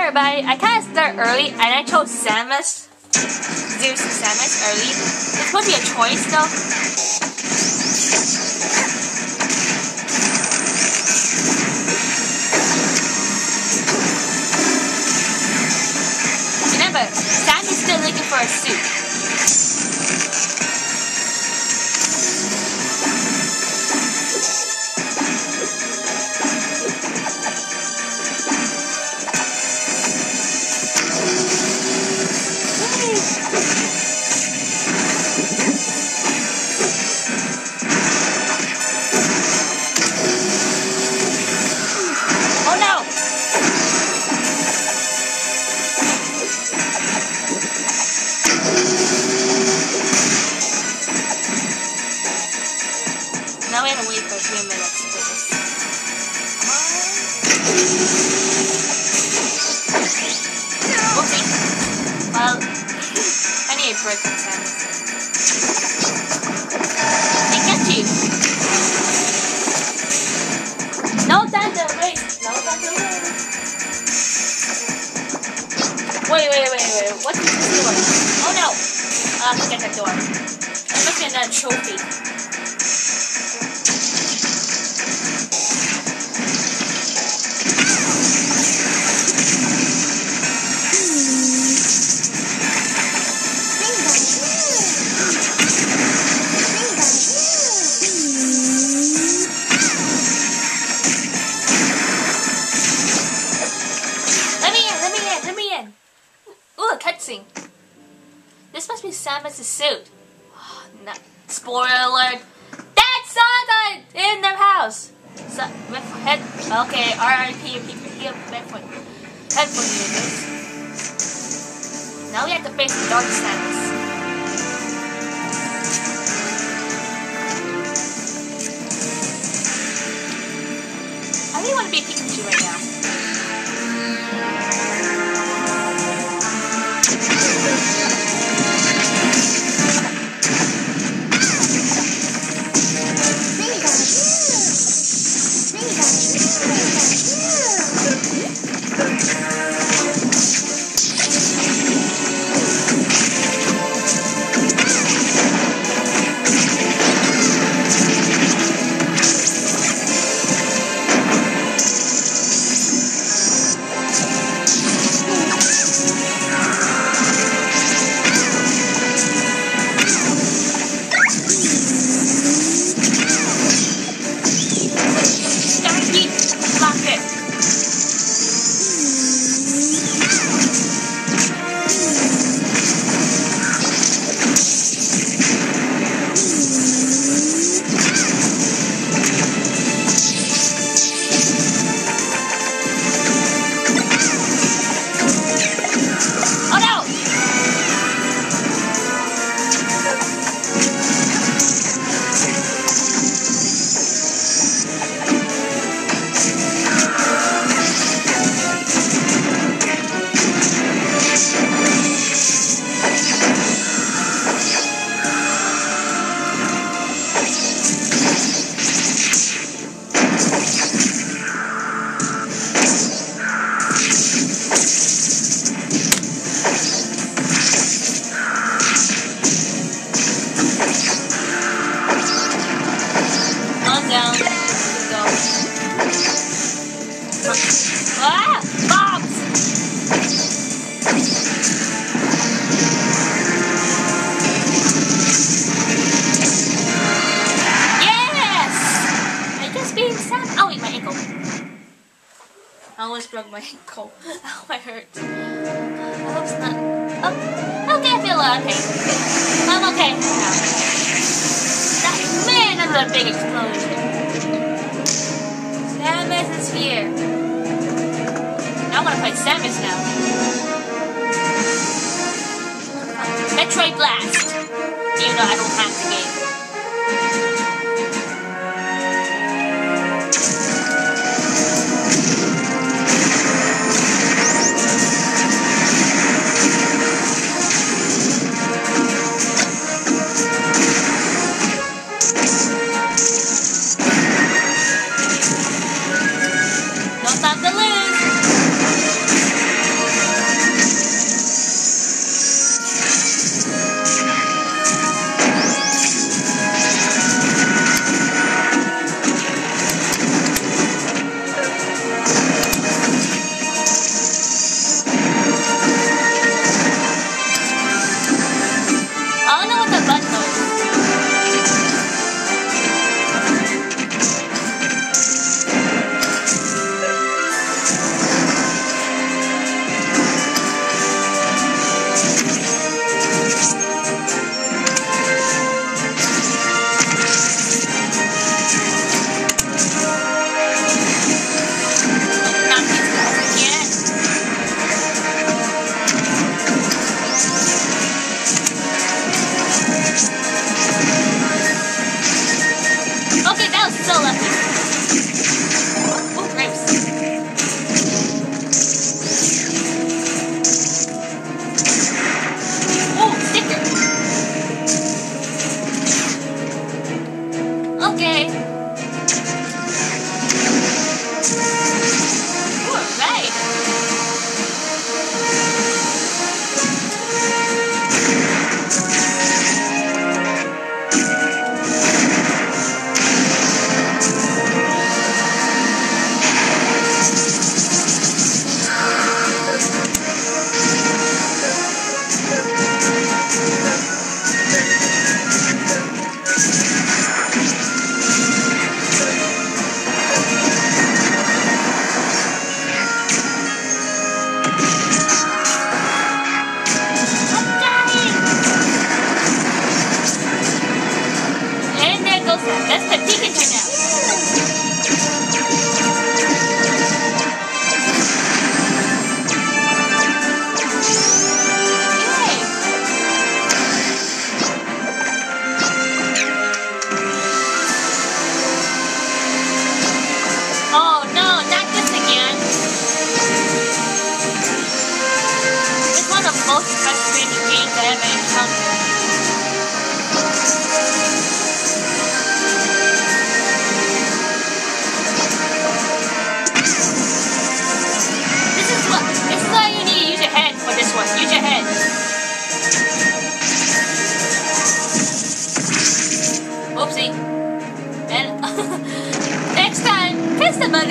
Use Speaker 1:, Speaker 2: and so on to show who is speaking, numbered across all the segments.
Speaker 1: everybody. I kind of start early and I chose Samus. Zeus and Samus early. It's supposed to be a choice though. Remember, Sam is still looking for a suit. Now we have to wait for 3 minutes for this. Oopsie. Well, I need a break from Samus. Pikachu! No time to waste! No time to waste! Wait. What's this door? Oh no! I'll have to get that door. It must be another trophy. Cutscene. This must be Samus' suit. Oh, no. Spoiler alert. That's Santa in their house. So, okay, R.I.P. headphone users. Now we have to face the dark Samus. I really want to be Pikachu right now. I almost broke my ankle. Ow, I hurt. I hope it's not. Oh, okay, I feel a lot of pain. I'm okay now. Man, that's a big explosion. Samus is here. Now I want to fight Samus now. Metroid Blast. Even though I don't have the game. No time to lose.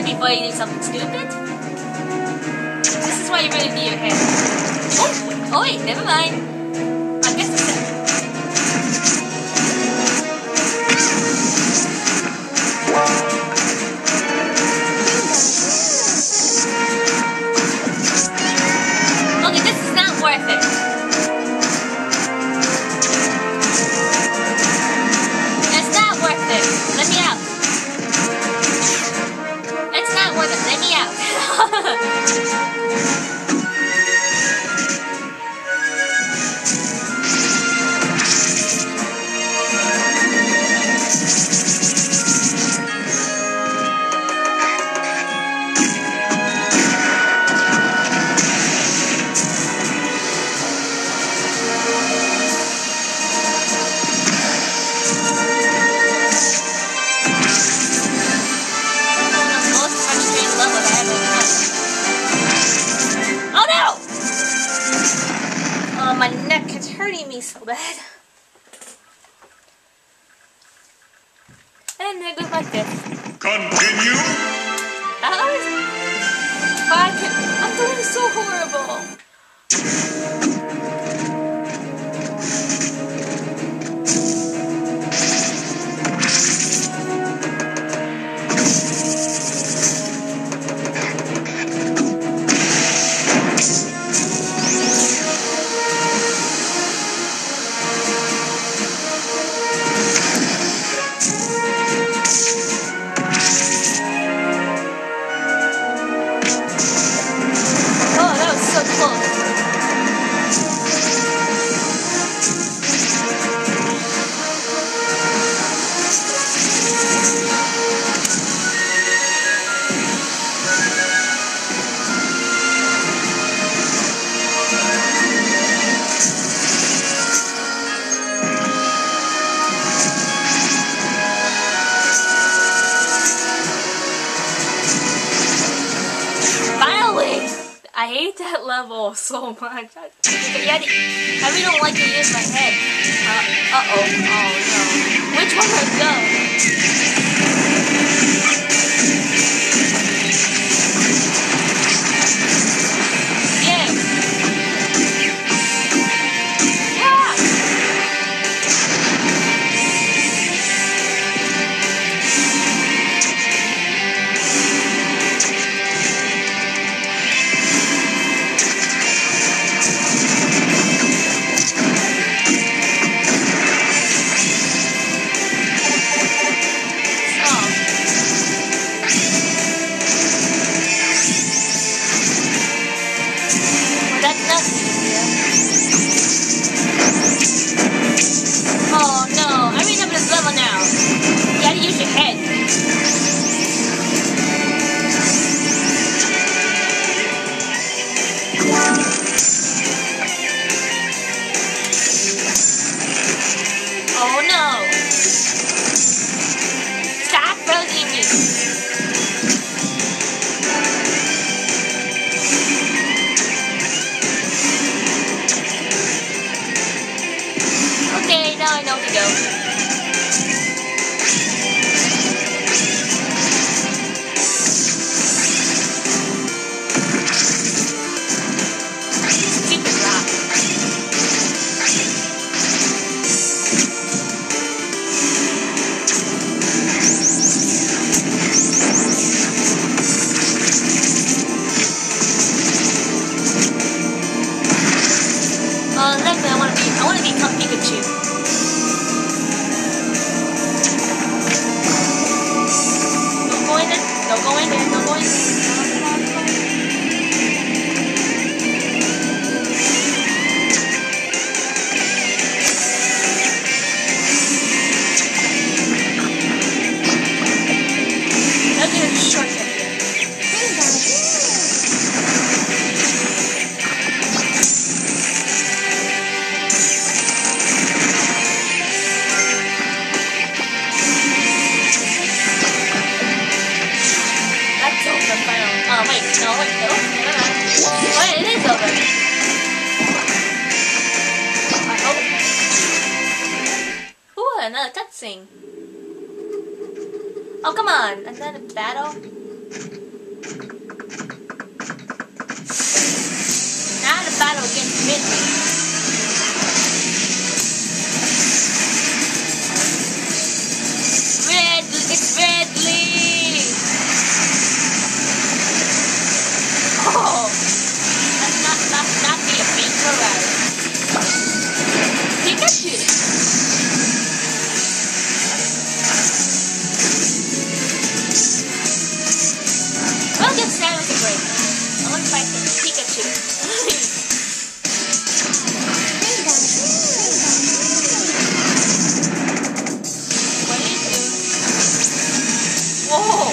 Speaker 1: it before you do something stupid? This is why you really need your head. Oh wait, never mind. I guess it's that. Okay, this is not worth it. It's not worth it. Let me out. It's not worth it. Let me out. My neck is hurting me so bad. And there goes my fifth.
Speaker 2: Continue.
Speaker 1: I'm doing so horrible. I hate that level so much. I really don't like to use my head. Uh-oh. Oh, no. Which one would go? Yeah. Yeah. Oh no, I remember this level now. You gotta use your head. Oh no. Stop bugging me. Okay, now I know where to go. Stupid rock. Next thing I want to become Pikachu. Don't go in there. Don't go in there. Don't go in there. Look at this shortcut here. Oh wait, no, never mind. Wait, it is over. I hope. Ooh, another cutscene. Oh, come on, another battle? It's Ridley! Oh! Not be a big corral. Pikachu! We'll give Samus a break. I want to fight Pikachu. What do you do? Whoa!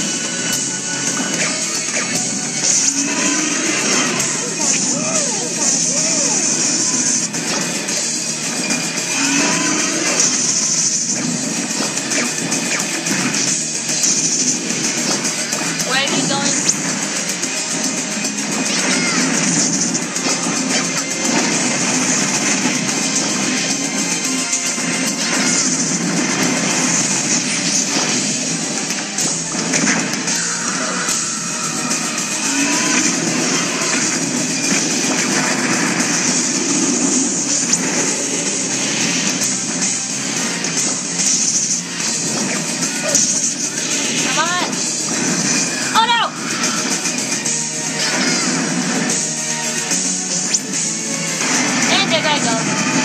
Speaker 1: Where are you going? Come on! Oh no! And there I go.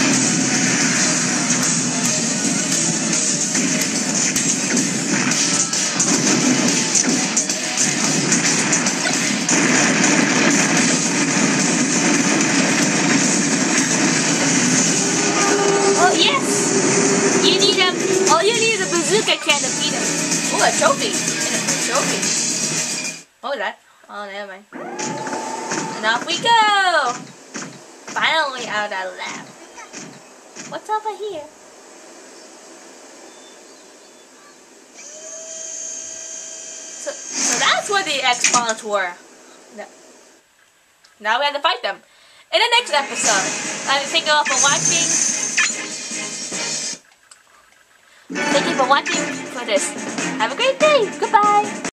Speaker 1: Oh yes! All you need is a bazooka can to beat him. Oh, a trophy! And a trophy. What was that? Oh, never mind. And off we go! Finally out of that lab. What's over here? So that's what the X-Spawns were. Now we have to fight them. In the next episode. Thank you all for watching. Thank you for watching for this. Have a great day. Goodbye.